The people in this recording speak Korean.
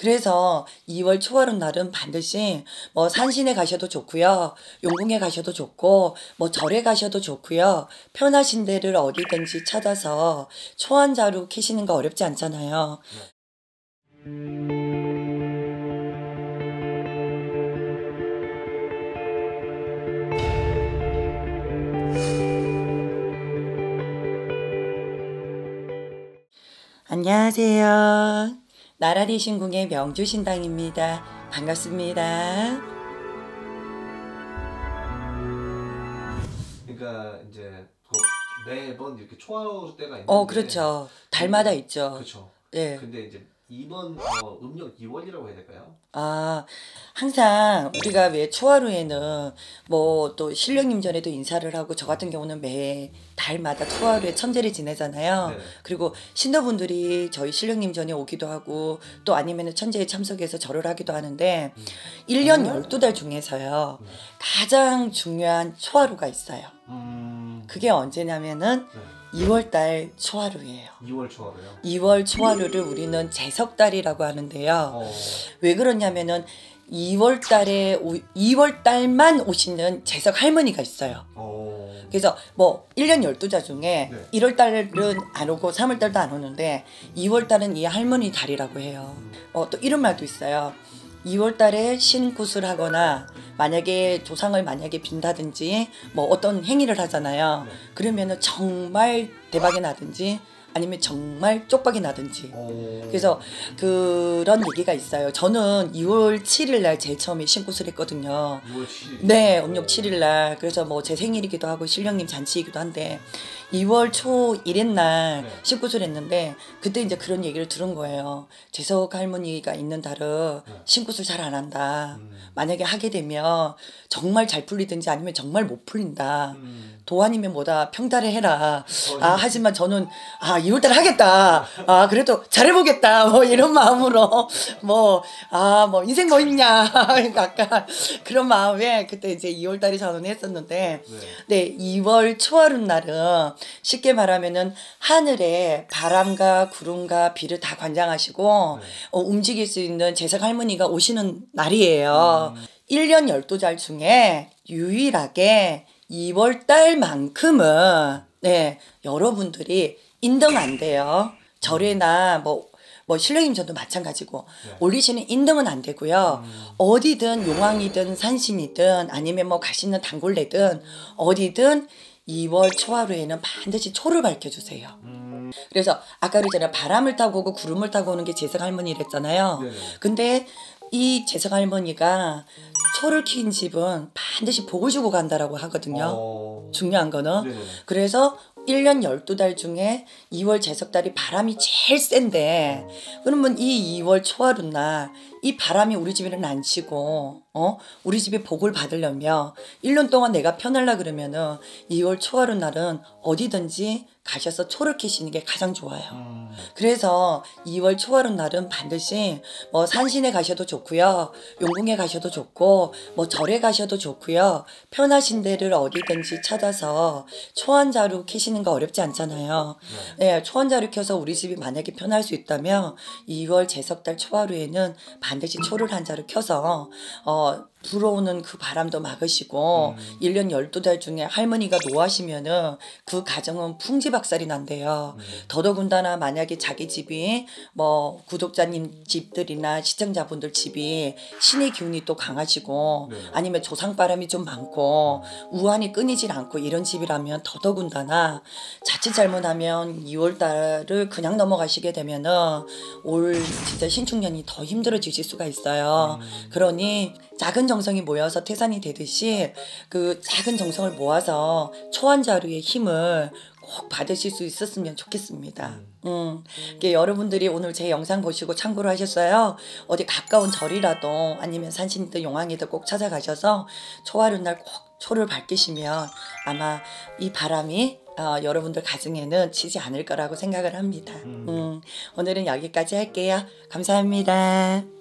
그래서 2월 초하룻 날은 반드시 뭐 산신에 가셔도 좋고요. 용궁에 가셔도 좋고 뭐 절에 가셔도 좋고요. 편하신 데를 어디든지 찾아서 초한자루 캐시는 거 어렵지 않잖아요. 안녕하세요. 나라리 신궁의 명주신당입니다. 반갑습니다. 그러니까 이제 매번 이렇게 초하루 때가 있는데 그렇죠. 달마다 있죠. 그렇죠. 네. 근데 이제 이번 음력 2월이라고 해야 될까요? 항상 우리가 왜 초하루에는 뭐 또 신령님 전에도 인사를 하고 저 같은 경우는 매 달마다 초하루에 천재를 지내잖아요. 네. 그리고 신도분들이 저희 신령님 전에 오기도 하고 또 아니면 천재에 참석해서 절을 하기도 하는데 1년 12달 중에서요. 가장 중요한 초하루가 있어요. 그게 언제냐면은 2월달 초하루예요. 2월 초하루요? 2월 초하루를 우리는 제석달이라고 하는데요. 왜 그러냐면은 2월달만 오시는 제석 할머니가 있어요. 그래서 뭐 1년 12달 중에 1월달은 안 오고 3월달도 안 오는데 2월달은 이 할머니 달이라고 해요. 또 이런 말도 있어요. 2월달에 신굿을 하거나 만약에 조상을 빈다든지 뭐 어떤 행위를 하잖아요. 그러면은 정말 대박이 나든지 아니면 정말 쪽박이 나든지. 그래서 그런 얘기가 있어요. 저는 2월 7일 날 제일 처음에 신굿을 했거든요. 2월 7일? 네, 음력 7일 날. 그래서 뭐 제 생일이기도 하고 신령님 잔치이기도 한데 2월 초 1일 날 신굿을 했는데 그때 이제 그런 얘기를 들은 거예요. 재석 할머니가 있는 달은 신굿을 잘 안 한다. 만약에 하게 되면 정말 잘 풀리든지 아니면 정말 못 풀린다. 도안이면 뭐다 평달에 해라. 하지만 저는 2월달에 하겠다. 그래도 잘해보겠다. 뭐 이런 마음으로 뭐 인생 뭐 있냐. 약간 그런 마음에 그때 이제 2월달에 전원했었는데 네, 2월 초하룻 날은 쉽게 말하면은 하늘에 바람과 구름과 비를 다 관장하시고 움직일 수 있는 재석 할머니가 오시는 날이에요. 1년 12달 중에 유일하게 2월달만큼은 네, 여러분들이 인등 안 돼요. 절에나 뭐 신령님 전도 마찬가지고 올리시는 인등은 안 되고요. 어디든 용왕이든 산신이든 아니면 뭐 가시는 단골레든 어디든 2월 초하루에는 반드시 초를 밝혀주세요. 그래서 아까 그랬잖아요. 바람을 타고 오고 구름을 타고 오는 게 재석 할머니랬잖아요. 근데 이 재석 할머니가 초를 키운 집은 반드시 복을 주고 간다라고 하거든요. 중요한 거는. 그래서 1년 12달 중에 2월 제석달이 바람이 제일 센데 그러면 이 2월 초하룻 날 이 바람이 우리 집에는 안 치고 우리 집에 복을 받으려면 1년 동안 내가 편하려 그러면은 2월 초하룻 날은 어디든지 가셔서 초를 캐시는 게 가장 좋아요. 그래서 2월 초하룻 날은 반드시 뭐 산신에 가셔도 좋고요. 용궁에 가셔도 좋고 뭐 절에 가셔도 좋고요. 편하신 데를 어디든지 찾아서 초한자루 캐시는 거 어렵지 않잖아요. 네, 초한자루 켜서 우리 집이 만약에 편할 수 있다면 2월 제석달 초하루에는 반드시 초를 한 자루 켜서 불어오는 그 바람도 막으시고 1년 12달 중에 할머니가 노하시면은 그 가정은 풍지박살이 난대요. 더더군다나 만약에 자기 집이 뭐 구독자님 집들이나 시청자분들 집이 신의 기운이 또 강하시고 아니면 조상바람이 좀 많고 우환이 끊이질 않고 이런 집이라면 더더군다나 자칫 잘못하면 2월달을 그냥 넘어가시게 되면은 올 진짜 신축년이 더 힘들어지실 수가 있어요. 그러니 작은 정성이 모여서 태산이 되듯이 그 작은 정성을 모아서 초한자루의 힘을 꼭 받으실 수 있었으면 좋겠습니다. 여러분들이 오늘 제 영상 보시고 참고로 하셨어요. 어디 가까운 절이라도 아니면 산신이든 용왕이든 꼭 찾아가셔서 초하룻 날 꼭 초를 밝히시면 아마 이 바람이 여러분들 가정에는 치지 않을 거라고 생각을 합니다. 오늘은 여기까지 할게요. 감사합니다.